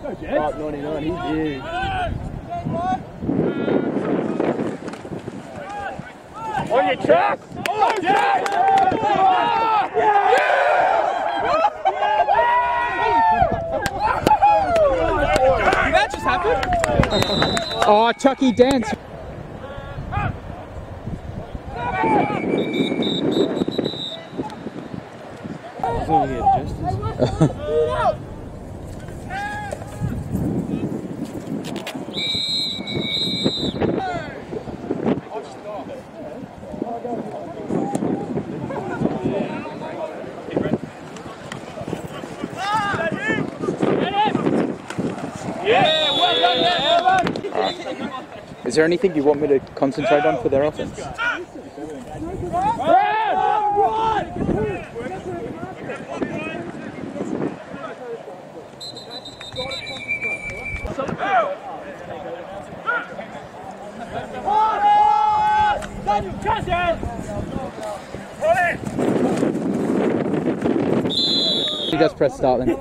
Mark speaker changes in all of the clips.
Speaker 1: Mark 99, he's big. On your track! Oh, Jay!
Speaker 2: Did that just happen?
Speaker 3: Oh, Chucky dance. Is there anything you want me to concentrate on for their offense? You just press start then.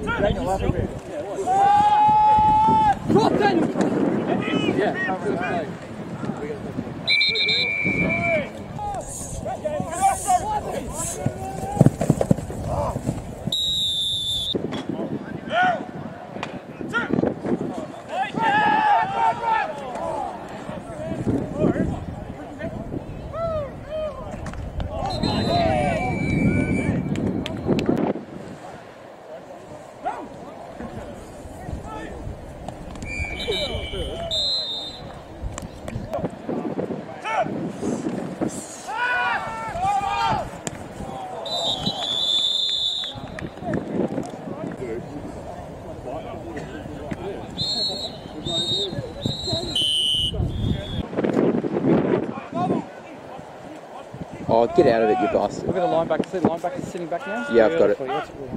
Speaker 3: Oh, get out of it, you bastard.
Speaker 2: Look at the linebacker. See the linebacker sitting back now?
Speaker 3: Yeah, I've got it.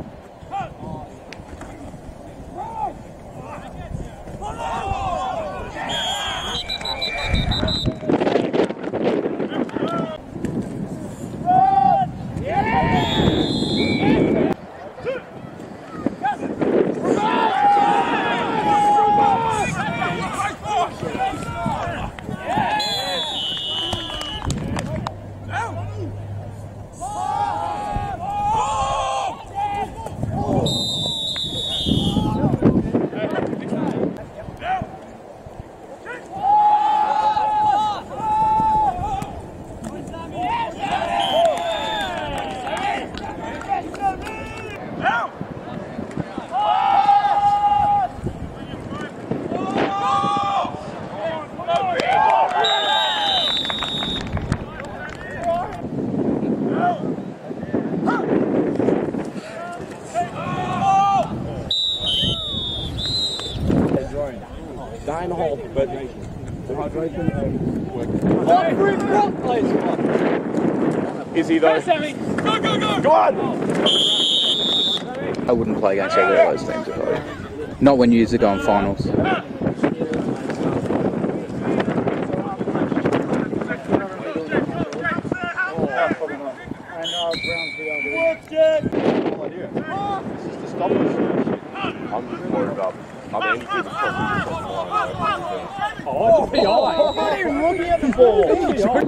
Speaker 1: Die in the hole, but hydration and work. Is he though? Go, go, go! Go on!
Speaker 3: I wouldn't play against either of those teams if I were. Not when you used to go in finals.
Speaker 1: I'm just worried about other injuries.
Speaker 2: Oh, PI! Not even looking at the ball!
Speaker 1: No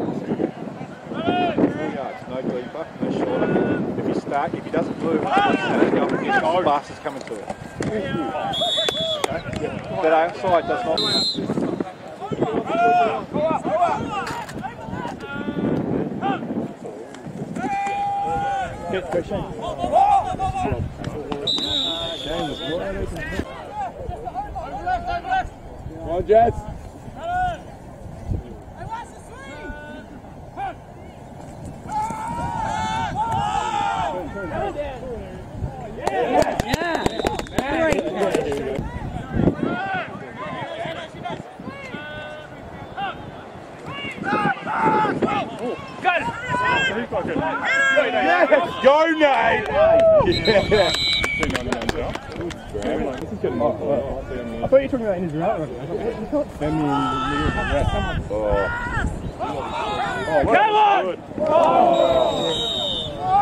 Speaker 1: deeper, no shorter. If he starts, if he doesn't move, his fast is coming to it. That outside does not. Get Christian. Come on, Jets. Go, Nate! Yeah. This is getting off. I thought you were talking about in his right. It's not Femi come on!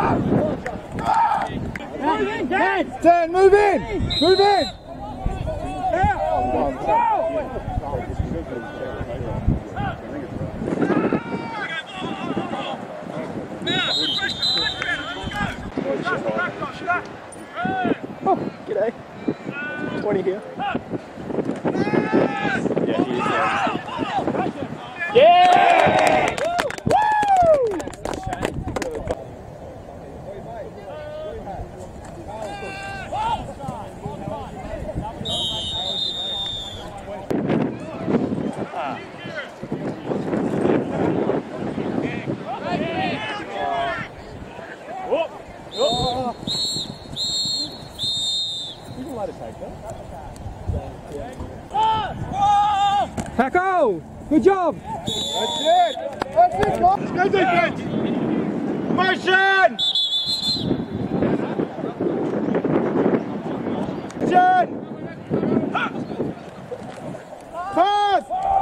Speaker 1: Oh. Move in! Dan, move in! Move in!
Speaker 3: Oh, g'day. 20 here.
Speaker 1: Yeah, he is there.
Speaker 2: Yeah!
Speaker 3: Paco! Good job!
Speaker 1: That's it! Let's go defense! Motion! Motion! Pass!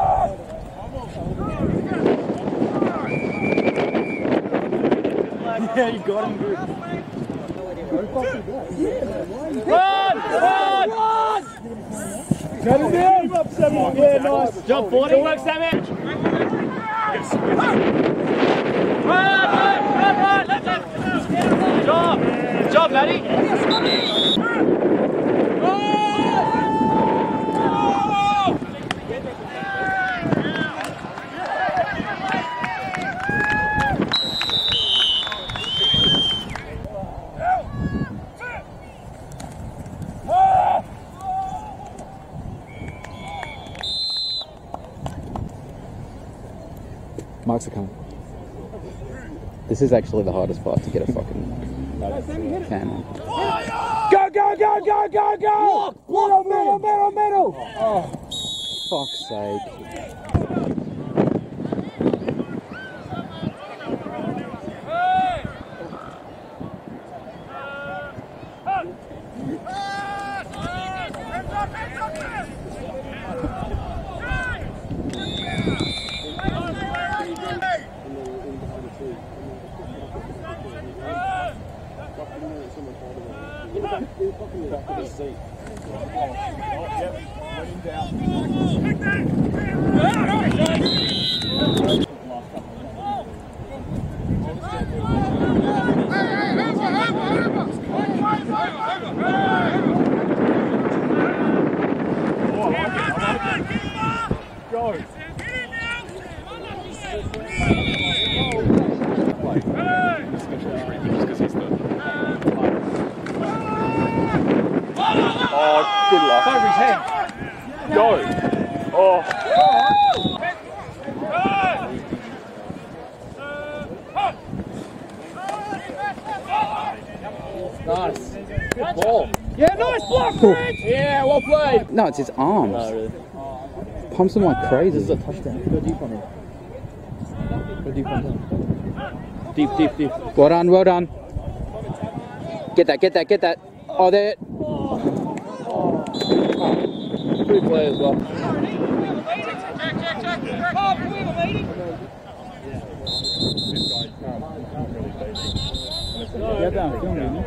Speaker 1: Yeah, you got him good.
Speaker 2: Run! Run!
Speaker 1: Cut him down! Yeah, nice.
Speaker 2: Job 40. Work, Sammy. Run! Let's it. Job. Good job, Matty.
Speaker 3: Mark's a cunt. This is actually the hardest part to get a fucking can on. Go, go, go, go, go, go! Block, middle! Oh, fuck's sake.
Speaker 1: Oh, good luck.
Speaker 2: Over his head.
Speaker 1: Go. Oh.
Speaker 2: Nice. Good ball. Yeah, nice block, Fred. Yeah, well played.
Speaker 3: No, it's his arms.
Speaker 2: No, really.
Speaker 3: Pumps him like crazy.
Speaker 2: This is a touchdown. Go deep on him. Go deep on him. Deep.
Speaker 3: Well done, well done. Get that. Oh, there.
Speaker 2: Good play as well.
Speaker 3: Get down, film me.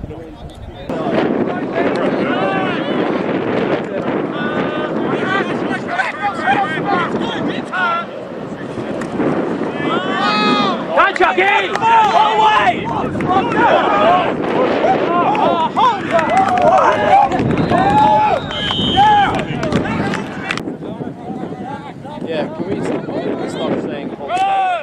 Speaker 2: Go, Chucky! Away! Yeah, can we stop saying hold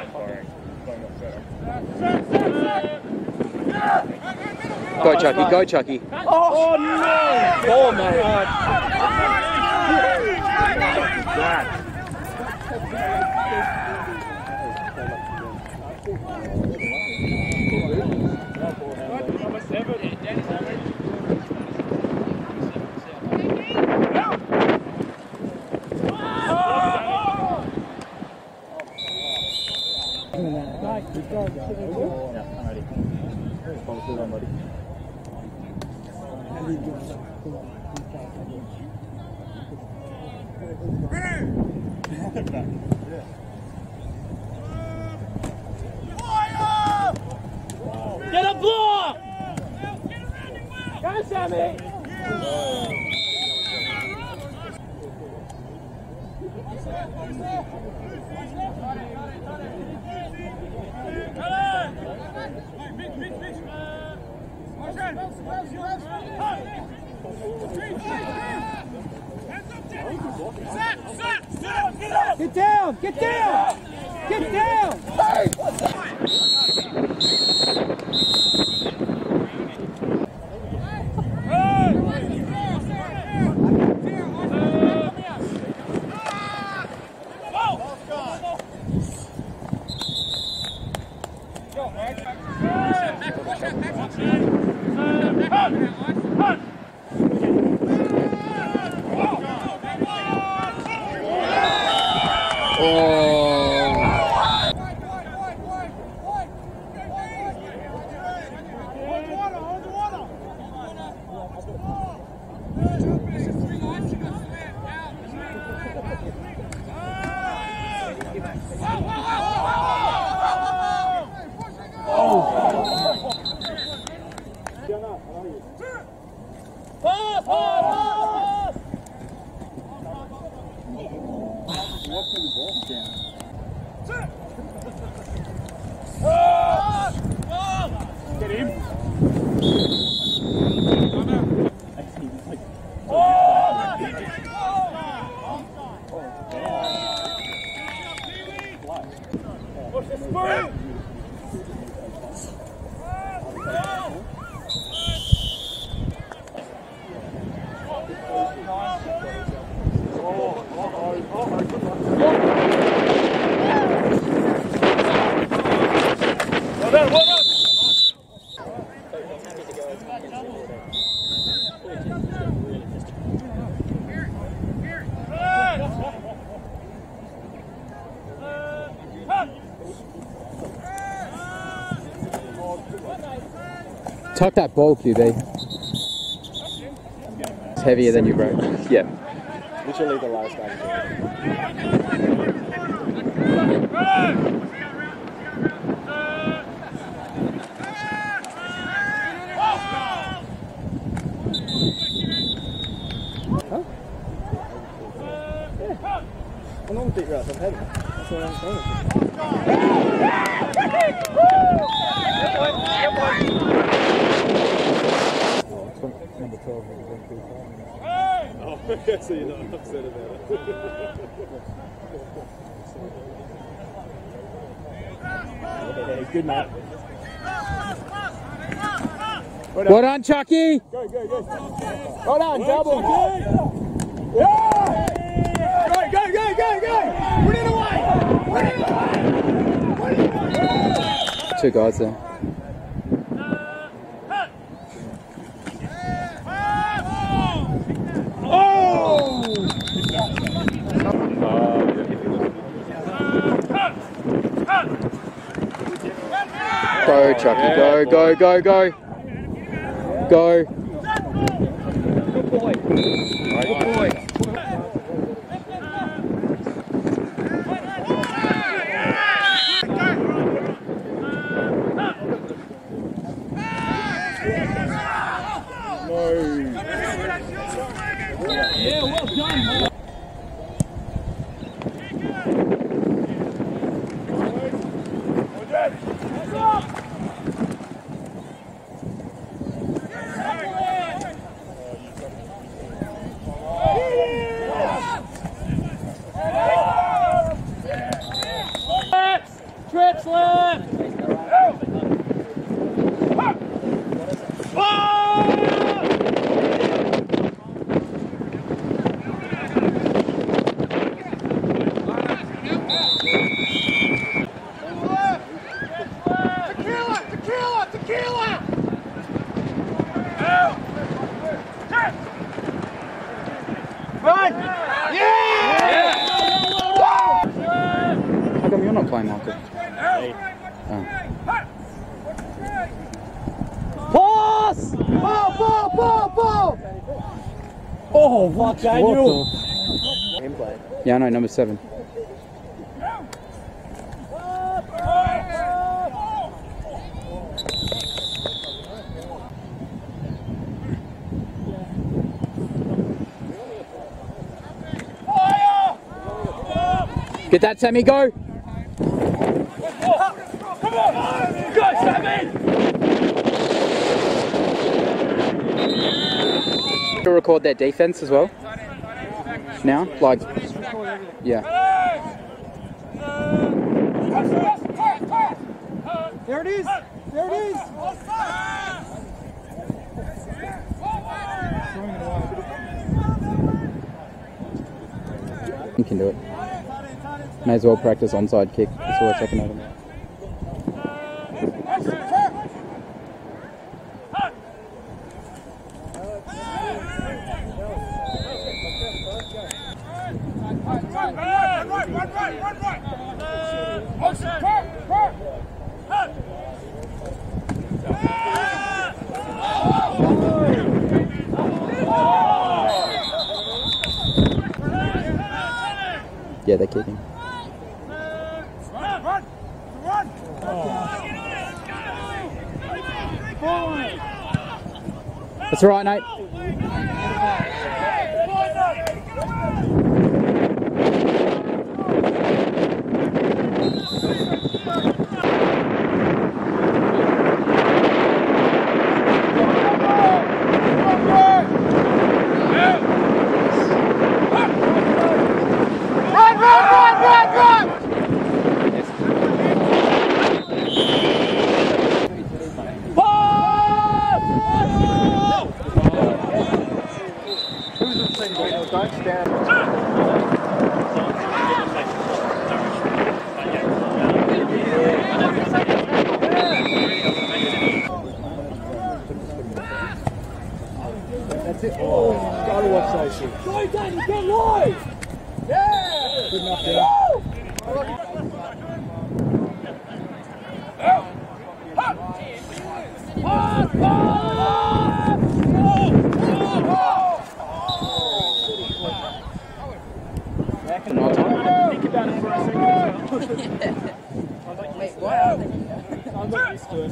Speaker 3: Go, Chucky.
Speaker 2: Oh no! Ball, mate. Get a block! Go, Sammy! Get down! Get down! Get down!
Speaker 3: Tuck that ball, QB. It's heavier than you broke. Yeah.
Speaker 1: Literally the last game.
Speaker 2: I normally beat you out, I'm heavy. That's what I'm saying. Number 12
Speaker 1: Oh, so you're not upset about it.
Speaker 2: Good man.
Speaker 3: Well done, Chucky!
Speaker 2: Go. Well done, double. Yeah! Go! Put it away!
Speaker 3: Two guys there. Go, Chucky, go. Go.
Speaker 2: Good boy. Yeah, well done. Trips left! Tequila! Run! Yeah!
Speaker 3: How come you're not playing, Michael? Oh.
Speaker 2: Pass! Ball! Oh, what, Daniel?
Speaker 3: Yeah, I know, number 7. Get that, Sammy, go!
Speaker 2: Come on! Go, Sammy!
Speaker 3: To record their defense as well. Now? Like, yeah.
Speaker 2: There it is! There it is!
Speaker 3: You can do it. May as well practice onside kick. That's all we're checking out. Yeah, they're kicking. That's all right, Nate.
Speaker 1: Don't stand. That's it. Oh, gotta watch those shit. Go, Danny, get live! Yeah! Good enough, yeah.
Speaker 2: Think about it for a second.
Speaker 4: Wait, what are they?
Speaker 2: I'm not used to it.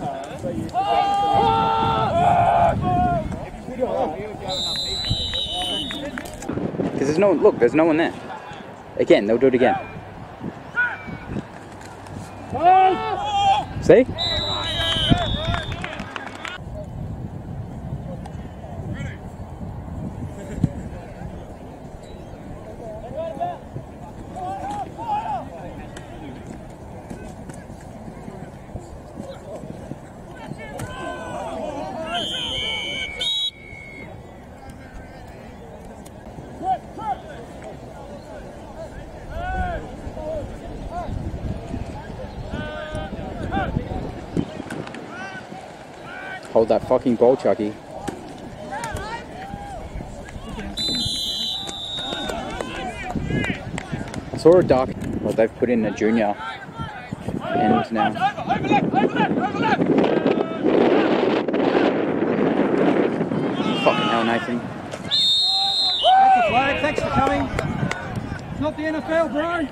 Speaker 3: Because there's no one, look, there's no one there. Again, they'll do it again. See? Hold that fucking ball, Chucky. I saw a dark. Well, they've put in a junior end now. Fucking hell, Nathan.
Speaker 2: That's a flag, thanks for coming. It's not the NFL, bro.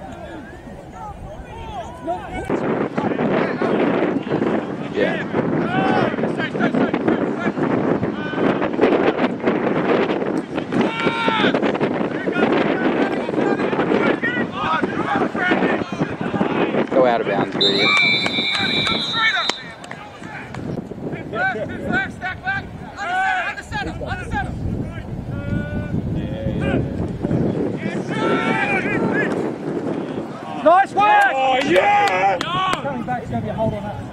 Speaker 3: Yeah. Go out of bounds, you idiot.
Speaker 2: Nice work!
Speaker 1: Oh, yeah!
Speaker 2: Coming back, it's going to be a hold on that.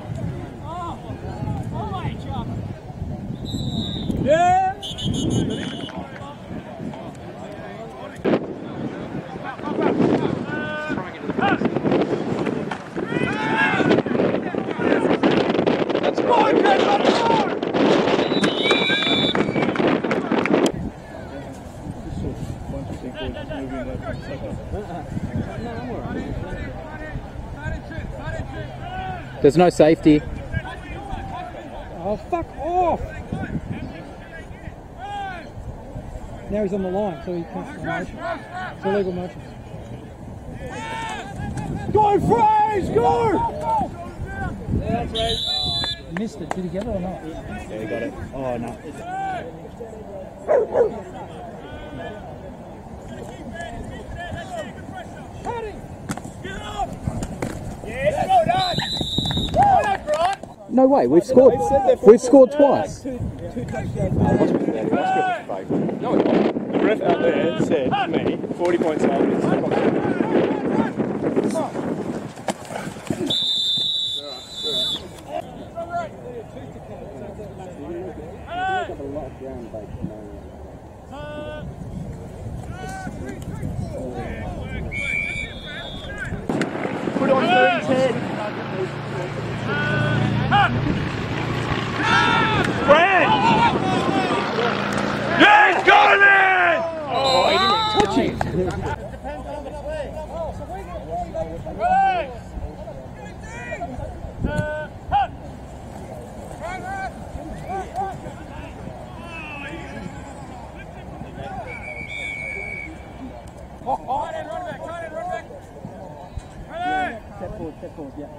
Speaker 2: Yeah!
Speaker 3: That's right. There's no safety.
Speaker 2: Oh, fuck off! Now he's on the line, so he counts the motion. It's illegal motion. Go, Fraze! Go! Missed it. Did he get it or not?
Speaker 1: Yeah, he got it. Oh, no.
Speaker 3: No way, we've scored. We've scored twice.
Speaker 1: Two touchdowns. No, it wasn't. ref out there said to me, 40 points up.
Speaker 2: Put on 30-10.
Speaker 1: Brad! Yes, Colin!
Speaker 2: Oh, he didn't touch it. Step forward, yeah.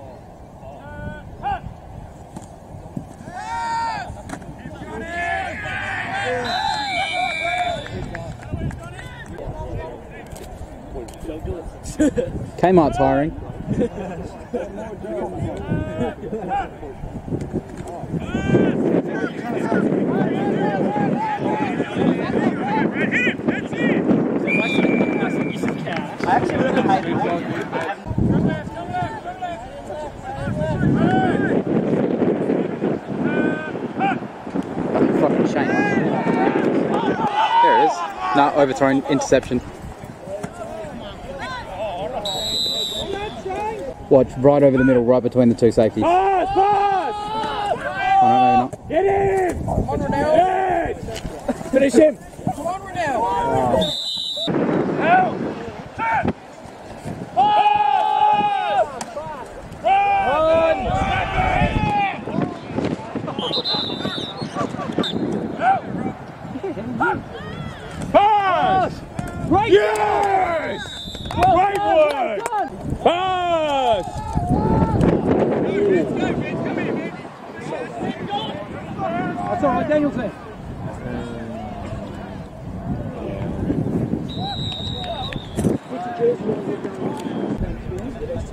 Speaker 3: Kmart's hiring.
Speaker 2: I actually really hate it.
Speaker 3: Fucking shame. There it is. No, overthrown, interception. Watch, right over the middle, right between the two safeties.
Speaker 1: Pass! Pass!
Speaker 3: Oh, no, maybe not.
Speaker 1: Get him!
Speaker 4: Come on, Ronaldo.
Speaker 1: Yes! Finish him!
Speaker 4: Come on, Ronaldo.
Speaker 1: Help! Pass!
Speaker 2: Right.
Speaker 1: Yes!
Speaker 2: Well
Speaker 1: Great
Speaker 2: done,
Speaker 1: work!
Speaker 2: well done.
Speaker 1: Pass!
Speaker 2: That's all right, Danielson.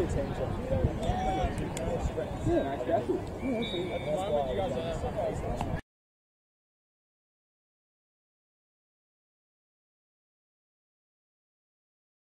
Speaker 2: Yeah,